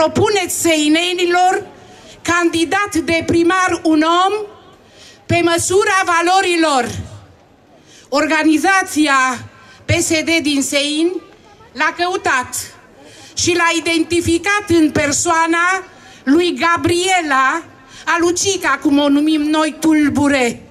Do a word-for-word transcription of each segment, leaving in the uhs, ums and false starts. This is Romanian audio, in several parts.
propuneți seinenilor candidat de primar un om pe măsura valorilor. Organizația P S D din Sein l-a căutat și l-a identificat în persoana lui Gabriela Alucica, cum o numim noi, Tulbure.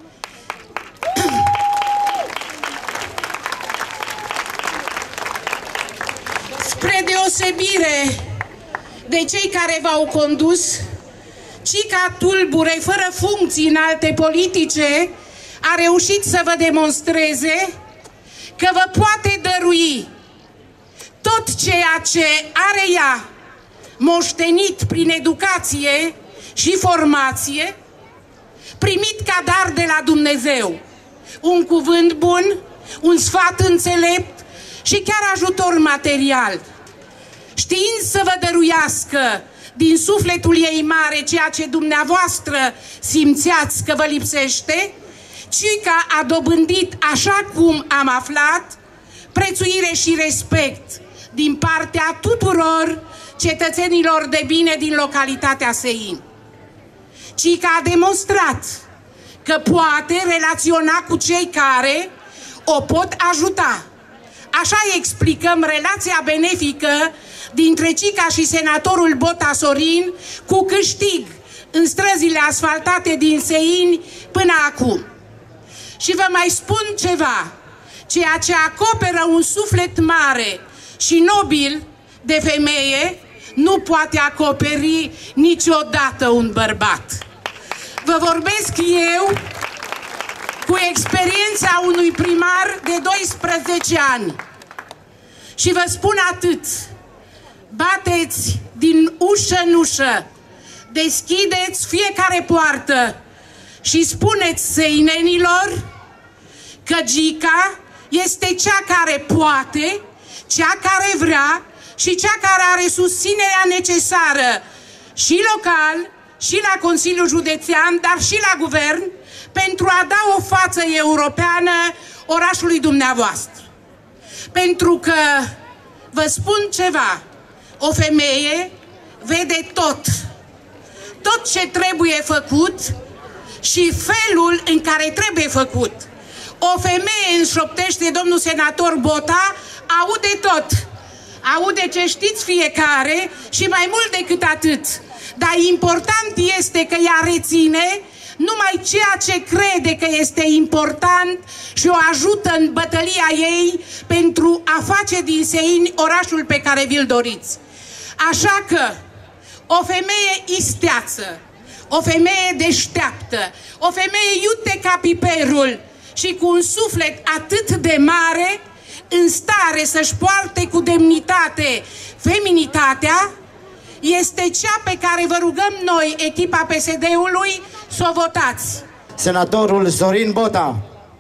Spre deosebire de cei care v-au condus, Cica Tulbure, fără funcții înalte politice, a reușit să vă demonstreze că vă poate dărui tot ceea ce are ea moștenit prin educație și formație, primit ca dar de la Dumnezeu. Un cuvânt bun, un sfat înțelept și chiar ajutor material. Știind să vă dăruiască din sufletul ei mare ceea ce dumneavoastră simțeați că vă lipsește, Cica a dobândit, așa cum am aflat, prețuire și respect din partea tuturor cetățenilor de bine din localitatea Sein. Cica a demonstrat că poate relaționa cu cei care o pot ajuta. Așa explicăm relația benefică dintre Cica și senatorul Bota Sorin, cu câștig în străzile asfaltate din Sein până acum. Și vă mai spun ceva, ceea ce acoperă un suflet mare și nobil de femeie, nu poate acoperi niciodată un bărbat. Vă vorbesc eu cu experiența unui primar de doisprezece ani. Și vă spun atât: bateți din ușă în ușă, deschideți fiecare poartă și spuneți seinenilor că Gica este cea care poate, cea care vrea și cea care are susținerea necesară și local, și la Consiliul Județean, dar și la Guvern, pentru a da o față europeană orașului dumneavoastră. Pentru că, vă spun ceva, o femeie vede tot, tot ce trebuie făcut și felul în care trebuie făcut. O femeie, înșoptește domnul senator Bota, aude tot. Aude ce știți fiecare și mai mult decât atât. Dar important este că ea reține numai ceea ce crede că este important și o ajută în bătălia ei pentru a face din Sein orașul pe care vi-l doriți. Așa că o femeie isteață, o femeie deșteaptă, o femeie iute ca piperul și cu un suflet atât de mare, în stare să-și poarte cu demnitate feminitatea, este cea pe care vă rugăm noi, echipa P S D-ului, să o votați. Senatorul Sorin Bota.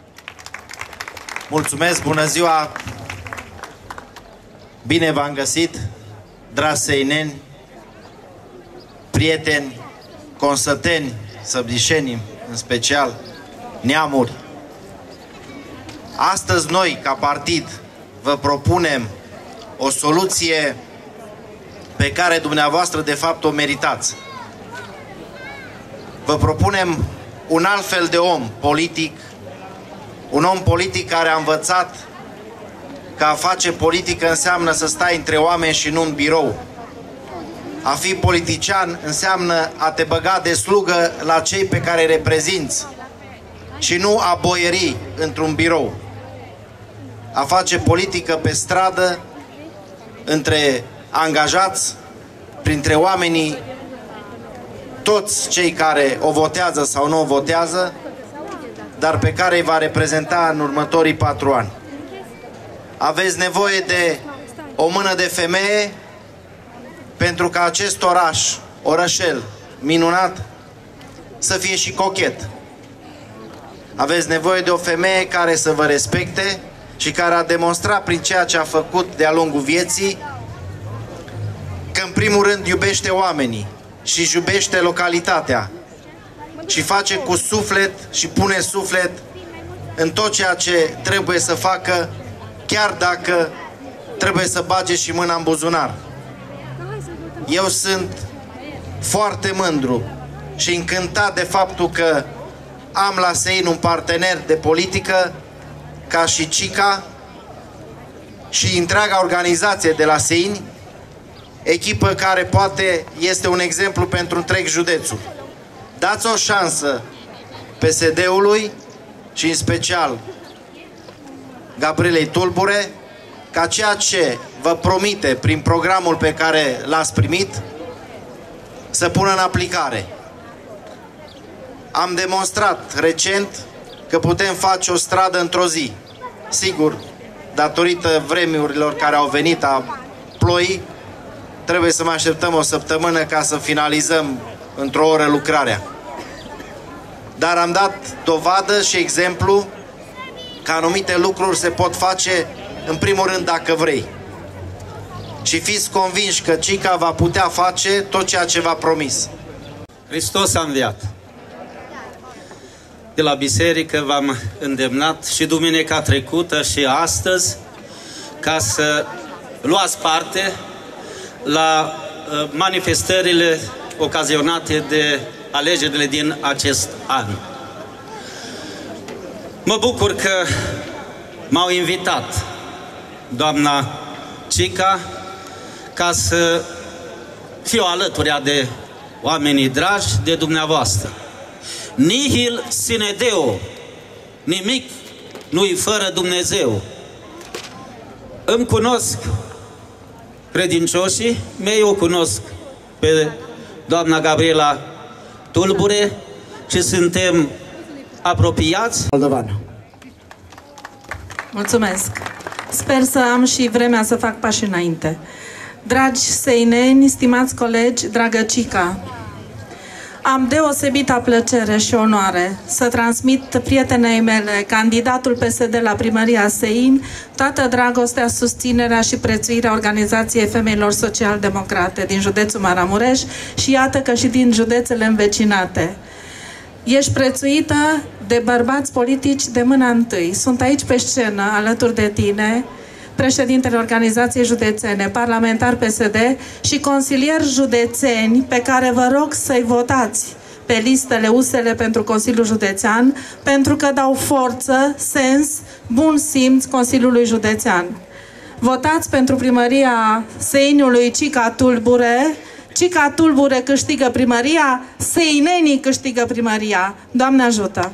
Mulțumesc, bună ziua! Bine v-am găsit, dragi seineni, prieteni, consăteni, săbdișeni, în special, neamuri. Astăzi noi, ca partid, vă propunem o soluție pe care dumneavoastră de fapt o meritați. Vă propunem un alt fel de om politic, un om politic care a învățat că a face politică înseamnă să stai între oameni și nu în birou. A fi politician înseamnă a te băga de slugă la cei pe care îi reprezinți și nu a boieri într-un birou. A face politică pe stradă, între angajați, printre oamenii, toți cei care o votează sau nu o votează, dar pe care îi va reprezenta în următorii patru ani. Aveți nevoie de o mână de femeie pentru ca acest oraș, orășel minunat, să fie și cochet. Aveți nevoie de o femeie care să vă respecte și care a demonstrat prin ceea ce a făcut de-a lungul vieții că în primul rând iubește oamenii și își iubește localitatea și face cu suflet și pune suflet în tot ceea ce trebuie să facă, chiar dacă trebuie să bage și mâna în buzunar. eu sunt foarte mândru și încântat de faptul că am la Sein un partener de politică ca și Cica și întreaga organizație de la Sein, echipă care poate este un exemplu pentru întreg județul. Dați o șansă P S D-ului și în special Gabrielei Tulbure ca ceea ce vă promite prin programul pe care l-ați primit să pună în aplicare. Am demonstrat recent că putem face o stradă într-o zi. Sigur, datorită vremurilor care au venit a ploii, trebuie să mai așteptăm o săptămână ca să finalizăm într-o oră lucrarea. Dar am dat dovadă și exemplu că anumite lucruri se pot face, în primul rând, dacă vrei. Și fiți convinși că Cica va putea face tot ceea ce v-a promis. Hristos a înviat. De la biserică v-am îndemnat și duminica trecută și astăzi ca să luați parte la manifestările ocazionate de alegerile din acest an. Mă bucur că m-au invitat doamna Cica ca să fiu alături de oamenii dragi de dumneavoastră. Nihil sine Deo, nimic nu-i fără Dumnezeu. Îmi cunosc credincioșii mei, o cunosc pe doamna Gabriela Tulbure și suntem apropiați. Moldovan. Mulțumesc. Sper să am și vremea să fac pași înainte. Dragi seineni, stimați colegi, dragă Cica, am deosebită plăcere și onoare să transmit prietenei mele, candidatul P S D la primăria Sein, toată dragostea, susținerea și prețuirea Organizației Femeilor Social-Democrate din județul Maramureș și iată că și din județele învecinate. Ești prețuită de bărbați politici de mâna întâi. Sunt aici pe scenă, alături de tine, președintele Organizației Județene, parlamentar P S D și consilieri județeni pe care vă rog să-i votați pe listele U S L pentru Consiliul Județean, pentru că dau forță, sens, bun simț Consiliului Județean. Votați pentru primăria Seinului Cica Tulbure. Cica Tulbure câștigă primăria, seinenii câștigă primăria. Doamne ajută!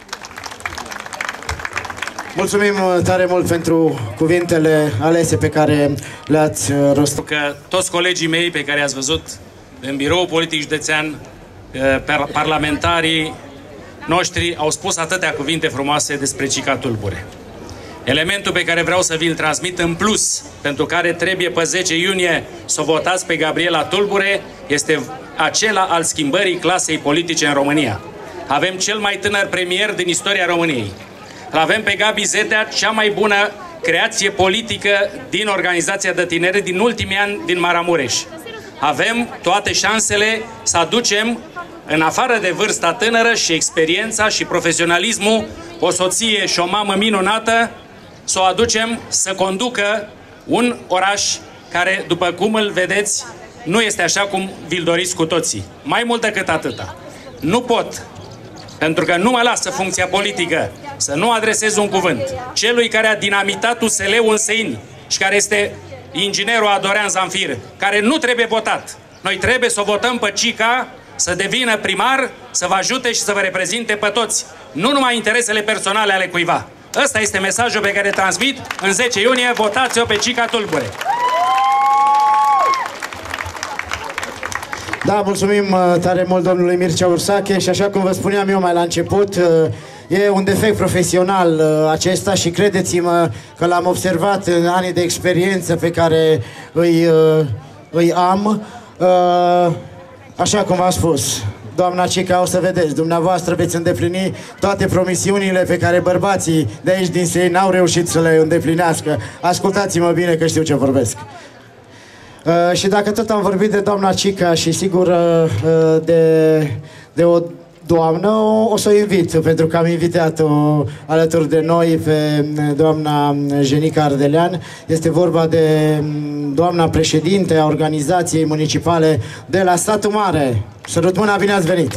Mulțumim tare mult pentru cuvintele alese pe care le-ați rostit. Că toți colegii mei pe care i-ați văzut în biroul politic județean, parlamentarii noștri au spus atâtea cuvinte frumoase despre Cica Tulbure. Elementul pe care vreau să vi-l transmit în plus, pentru care trebuie pe zece iunie să o votați pe Gabriela Tulbure, este acela al schimbării clasei politice în România. Avem cel mai tânăr premier din istoria României. Avem pe Gabi Zetea, cea mai bună creație politică din organizația de tineri din ultimii ani din Maramureș. Avem toate șansele să aducem, în afară de vârsta tânără și experiența și profesionalismul, o soție și o mamă minunată, să o aducem să conducă un oraș care, după cum îl vedeți, nu este așa cum vi-l doriți cu toții. Mai mult decât atâta. Nu pot, pentru că nu mă lasă funcția politică, să nu adresez un cuvânt celui care a dinamitat U S L-ul în Sein și care este inginerul Adorean Zanfir, care nu trebuie votat. Noi trebuie să o votăm pe Cica să devină primar, să vă ajute și să vă reprezinte pe toți, nu numai interesele personale ale cuiva. Ăsta este mesajul pe care îl transmit. În zece iunie, votați-o pe Cica Tulbure. Da, mulțumim tare mult domnului Mircea Ursache și așa cum vă spuneam eu mai la început, e un defect profesional acesta și credeți-mă că l-am observat în anii de experiență pe care îi, îi am. Așa cum v-am spus, doamna Cica, o să vedeți, dumneavoastră veți îndeplini toate promisiunile pe care bărbații de aici din Sein n-au reușit să le îndeplinească. Ascultați-mă bine că știu ce vorbesc. Uh, și dacă tot am vorbit de doamna Cica și sigur uh, de, de o doamnă, o, o să o invit, pentru că am invitat-o alături de noi pe doamna Jenica Ardelean. Este vorba de doamna președinte a organizației municipale de la Satu Mare. Sărut mâna, bine ați venit!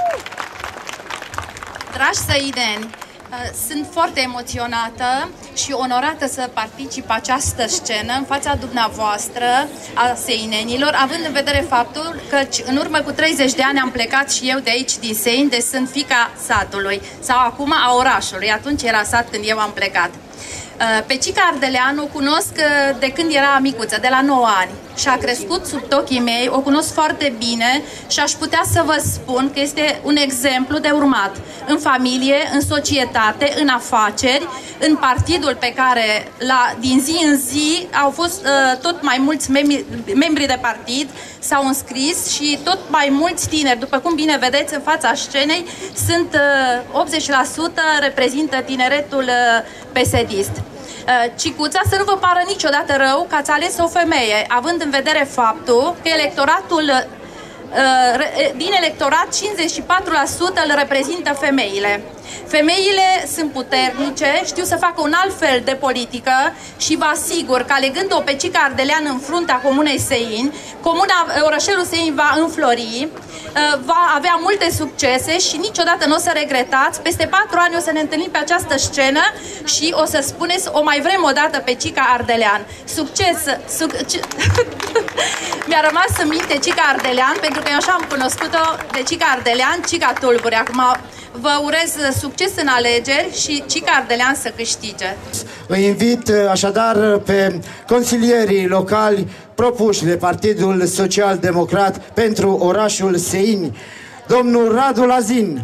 Dragi săideni, sunt foarte emoționată și onorată să particip această scenă în fața dumneavoastră a seinenilor, având în vedere faptul că în urmă cu treizeci de ani am plecat și eu de aici din Seini, de sunt fiica satului, sau acum a orașului, atunci era sat când eu am plecat. Pe Cica Ardelean o cunosc de când era micuță, de la nouă ani, și a crescut sub ochii mei, o cunosc foarte bine și aș putea să vă spun că este un exemplu de urmat în familie, în societate, în afaceri, în partidul pe care la, din zi în zi au fost uh, tot mai mulți membri, membri de partid, s-au înscris și tot mai mulți tineri, după cum bine vedeți în fața scenei, sunt uh, optzeci la sută reprezintă tineretul uh, P S D-ist. Cicuța, să nu vă pară niciodată rău că ați ales o femeie, având în vedere faptul că electoratul, din electorat cincizeci și patru la sută îl reprezintă femeile. Femeile sunt puternice, știu să facă un alt fel de politică și vă asigur că alegând-o pe Cica Ardelean în fruntea Comunei Seini, comuna, orășelul Seini va înflori, va avea multe succese și niciodată nu o să regretați. Peste patru ani o să ne întâlnim pe această scenă și o să spuneți: o mai vrem o dată pe Cica Ardelean. Succes! Suc Mi-a rămas în minte Cica Ardelean, pentru că eu așa am cunoscut-o, de Cica Ardelean, Cica Tulbure. Acum vă urez succes în alegeri și Cica Ardelean să câștige. Îi invit așadar pe consilierii locali propuși de Partidul Social Democrat pentru orașul Seini, domnul Radu Lazin,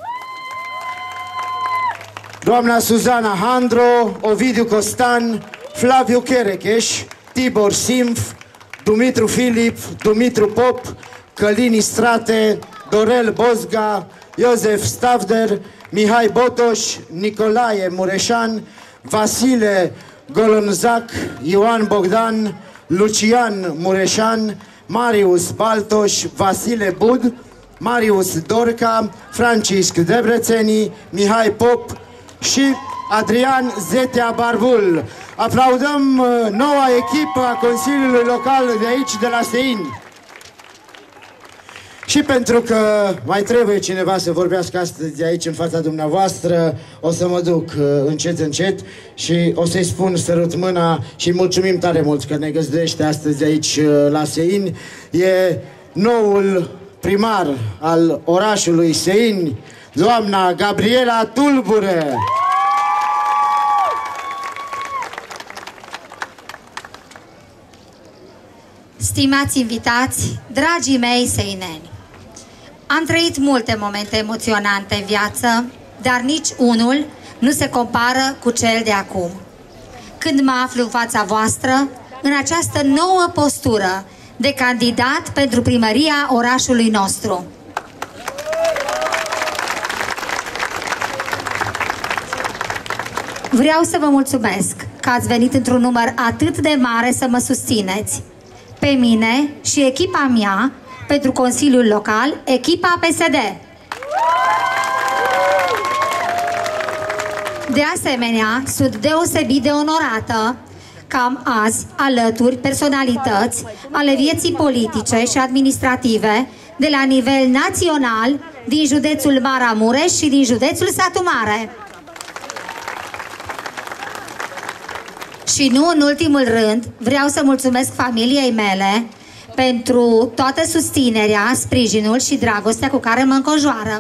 doamna Suzana Handro, Ovidiu Costan, Flaviu Cherecheș, Tibor Simf, Dumitru Filip, Dumitru Pop, Călin Istrate, Dorel Bozga, Iosef Stavder, Mihai Botoș, Nicolae Mureșan, Vasile Golonzac, Ioan Bogdan, Lucian Mureșan, Marius Baltoș, Vasile Bud, Marius Dorca, Francisc Debrețeni, Mihai Pop și Adrian Zetea Barbul. Aplaudăm noua echipă a Consiliului Local de aici, de la Seini. Și pentru că mai trebuie cineva să vorbească astăzi aici în fața dumneavoastră, o să mă duc încet, încet și o să-i spun sărut mâna și mulțumim tare mult că ne găzduiește astăzi aici la Seini. E noul primar al orașului Seini, doamna Gabriela Tulbure. Stimați invitați, dragii mei seineni, am trăit multe momente emoționante în viață, dar nici unul nu se compară cu cel de acum, când mă aflu în fața voastră, în această nouă postură de candidat pentru primăria orașului nostru. Vreau să vă mulțumesc că ați venit într-un număr atât de mare să mă susțineți pe mine și echipa mea pentru Consiliul Local, echipa P S D. De asemenea, sunt deosebit de onorată că am azi alături personalități ale vieții politice și administrative de la nivel național din județul Maramureș și din județul Satu Mare. Și nu în ultimul rând, vreau să mulțumesc familiei mele pentru toată susținerea, sprijinul și dragostea cu care mă înconjoară.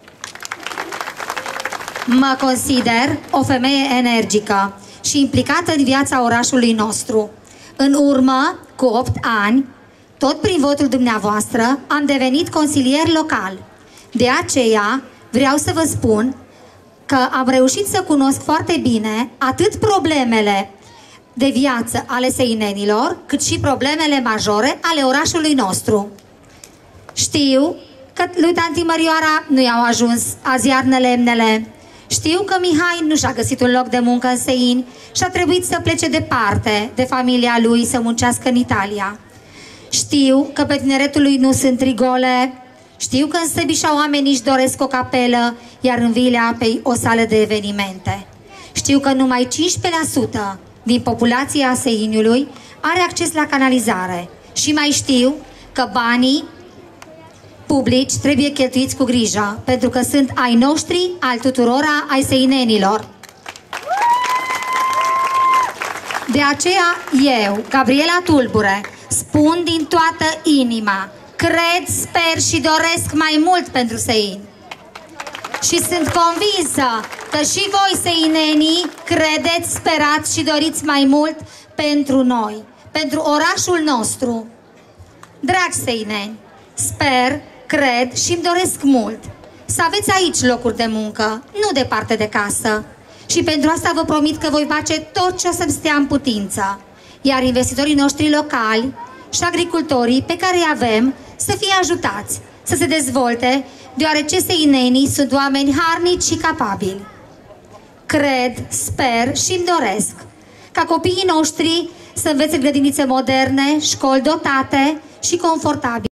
Mă consider o femeie energică și implicată în viața orașului nostru. În urmă, cu opt ani, tot prin votul dumneavoastră, am devenit consilier local. De aceea, vreau să vă spun că am reușit să cunosc foarte bine atât problemele de viață ale seinenilor, cât și problemele majore ale orașului nostru. Știu că lui tanti Mărioara nu i-au ajuns azi iarnă lemnele. Știu că Mihai nu și-a găsit un loc de muncă în Seini și a trebuit să plece departe de familia lui să muncească în Italia. Știu că pe tineretul lui nu sunt rigole. Știu că în Săbișa oamenii își doresc o capelă, iar în Vilea Apei o sală de evenimente. Știu că numai cincisprezece la sută din populația Seiniului are acces la canalizare. Și mai știu că banii publici trebuie cheltuiți cu grijă, pentru că sunt ai noștri, al tuturora, ai seinenilor. De aceea eu, Gabriela Tulbure, spun din toată inima, cred, sper și doresc mai mult pentru Seini. Și sunt convinsă că și voi, seinenii, credeți, sperați și doriți mai mult pentru noi, pentru orașul nostru. Dragi seineni, sper, cred și îmi doresc mult să aveți aici locuri de muncă, nu departe de casă. Și pentru asta vă promit că voi face tot ce o să-mi stea în putință. Iar investitorii noștri locali și agricultorii pe care îi avem să fie ajutați, să se dezvolte, deoarece seinenii sunt oameni harnici și capabili. Cred, sper și îmi doresc ca copiii noștri să învețe grădinițe moderne, școli dotate și confortabile.